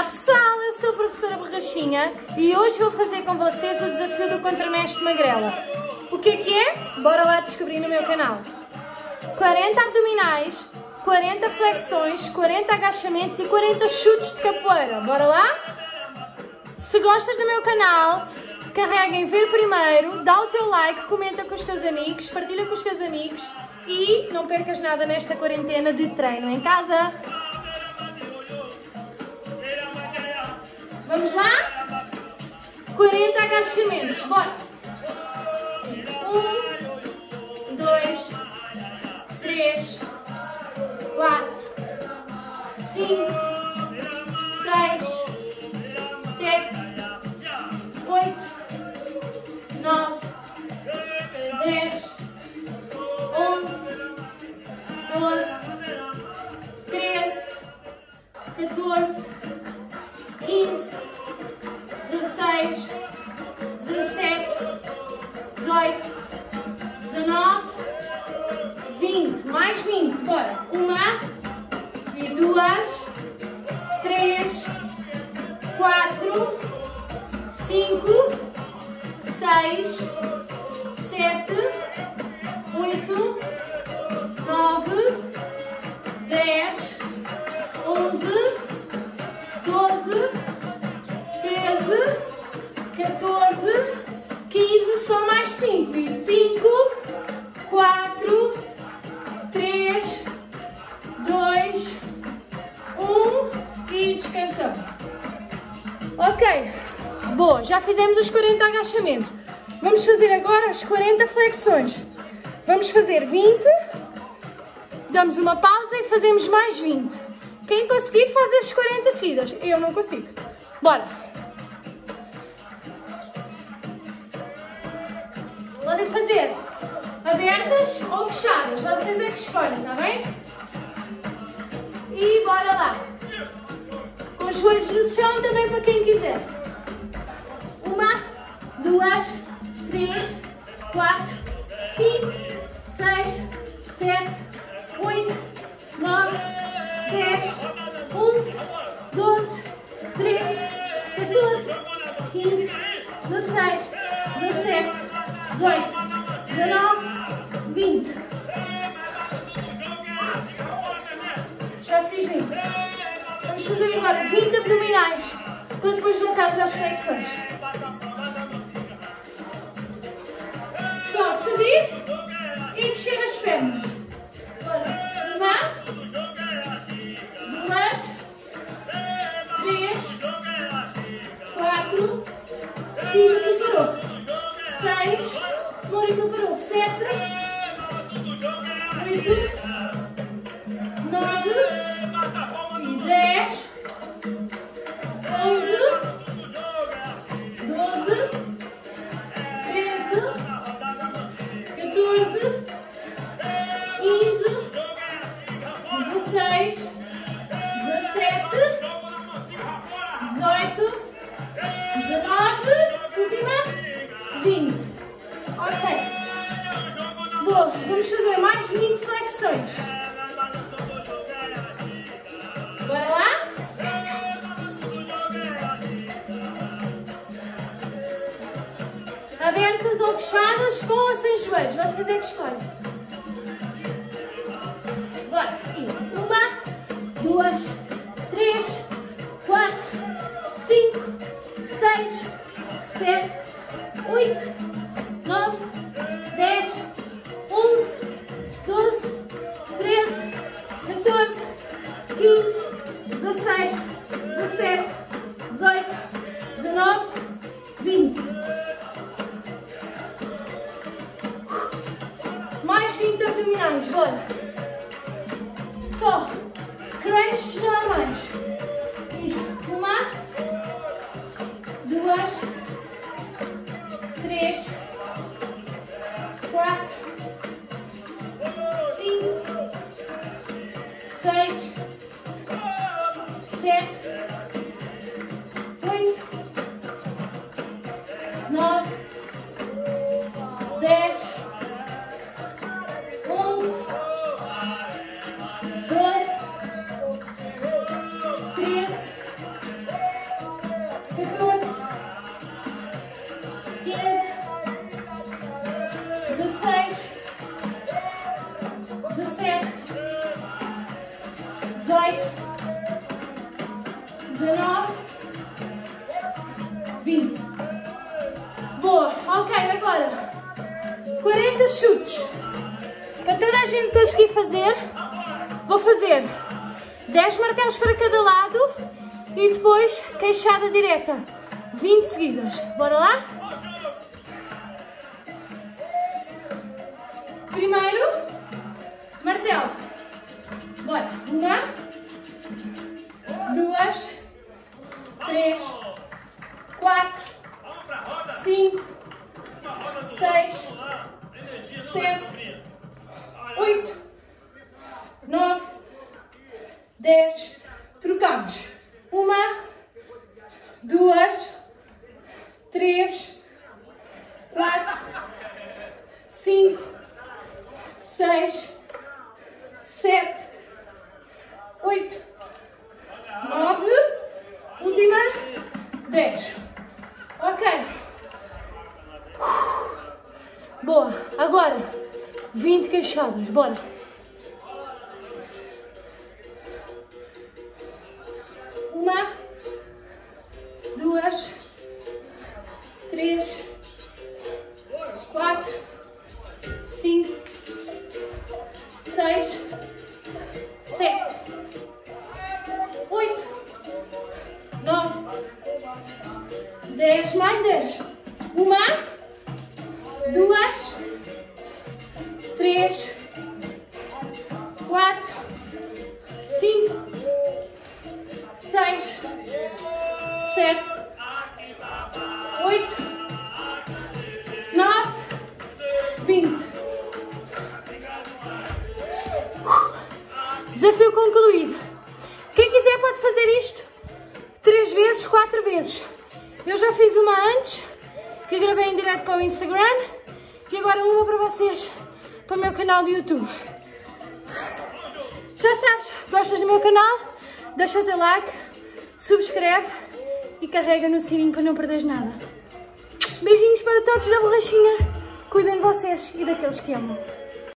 Olá pessoal, eu sou a professora Borrachinha e hoje vou fazer com vocês o desafio do contramestre magrela. O que é? Bora lá descobrir no meu canal. 40 abdominais, 40 flexões, 40 agachamentos e 40 chutes de capoeira. Bora lá? Se gostas do meu canal, carrega em ver primeiro, dá o teu like, comenta com os teus amigos, partilha com os teus amigos e não percas nada nesta quarentena de treino em casa. Vamos lá? 40 agachamentos, bora! 1, 2, 3, 4, 5, 6, 7, 8, 9, 10, 11, 12, 13, 14, 15, 16, 17, 18, 19, 20, mais 20, bora, 1 e 2, 3, 4, 5, 6, 7, 8, 9, 10, 11, 12, 13, 14, 15, só mais 5. E 5, 4, 3, 2, 1 e descansamos. Ok, boa, já fizemos os 40 agachamentos. Vamos fazer agora as 40 flexões. Vamos fazer 20, damos uma pausa e fazemos mais 20. Quem conseguir fazer as 40 seguidas, eu não consigo. Bora! Podem fazer abertas ou fechadas, vocês é que escolhem, está bem? E bora lá! Com os joelhos no chão também para quem quiser. 1, 2, 3, 4, 5, 6, 7, 8, 9, 10, 11, 12, 13, 14, 15, 16, 17, 18, 19, 20. Já fiz 20. Vamos fazer agora 20 abdominais para depois voltarmos às flexões. Só subir e descer as pernas. Bora. 4, 5, aqui parou. 6, Mónica parou. 7, 8, 9, 10, 11, 12, 13, 14, 15, 16, 17, 18, 19, última, 20. Ok. Boa, vamos fazer mais 20 flexões. Bora lá? Abertas ou fechadas, com ou sem joelhos, vocês é que escolhem. Bora, e 1, 2, 3, 4, 5, 6, 7, 8, 9, 10, 11, 12, 13, 14, 15, 16, 17, 18, 19, 20. Mais 20 abdominais, bora. Só crunches normais. 1, 2, 3, 4, 5, 6, 7, 8, 9, 10, 11, 12, 13, 19, 20. Boa. Ok, agora 40 chutes. Para toda a gente conseguir fazer, vou fazer 10 martelos para cada lado e depois queixada direta. 20 seguidas. Bora lá? Primeiro, martelo. Bora. 1, 2, 3, 4, 5, 6, 7, 8, 9, 10. Trocamos. 1, 2, 3, 4, 5, 6, 7, 8, 9, última, 10. Ok. Boa. Agora, 20 queixadas. Bora. 1, 2, 3, 4, 5, 6, 7, 8, 9, 10, mais 10. 1, 2, 3, 4, 5, 6, 7, 8, 9, 20. Desafio concluído. Quem quiser pode fazer isto 3 vezes, 4 vezes. Eu já fiz uma antes, que gravei em direto para o Instagram, e agora uma para vocês, para o meu canal do YouTube. Já sabes, gostas do meu canal? Deixa o teu like, subscreve e carrega no sininho para não perderes nada. Beijinhos para todos da borrachinha. Cuidem de vocês e daqueles que amam.